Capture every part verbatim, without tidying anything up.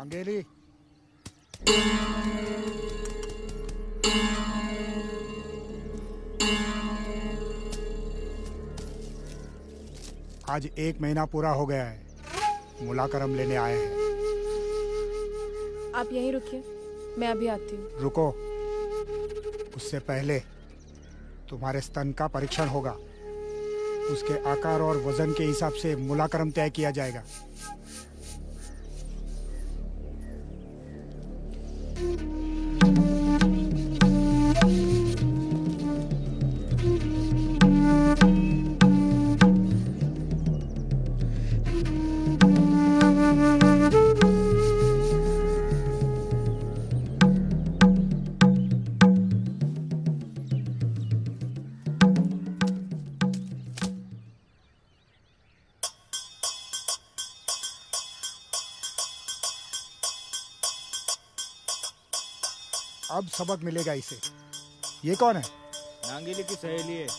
नांगेली, आज एक महीना पूरा हो गया है, मुलाकरम लेने आए हैं। आप यहीं रुकिए, मैं अभी आती हूँ। रुको, उससे पहले तुम्हारे स्तन का परीक्षण होगा। उसके आकार और वजन के हिसाब से मुलाकरम तय किया जाएगा। अब सबक मिलेगा इसे। ये कौन है? नांगेली की सहेली है।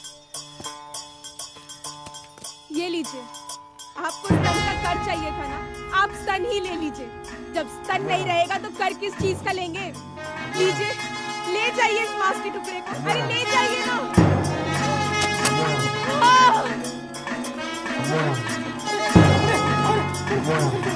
ये लीजिए, आपको स्तन का कर चाहिए था ना, आप स्तन ही ले लीजिए। जब स्तन नहीं रहेगा तो कर किस चीज का लेंगे? लीजिए, ले जाइए इस मांस के टुकड़े को। अरे ले जाइए ना। हाँ।